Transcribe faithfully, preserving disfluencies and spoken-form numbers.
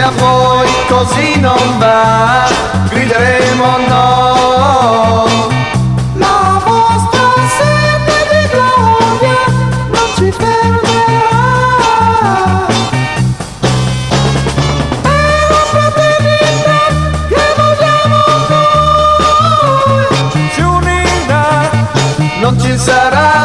a voi così non va, grideremo no. La vostra sete di gloria non ci fermerà. È la fraternità che vogliamo noi. Si unirà, non ci sarà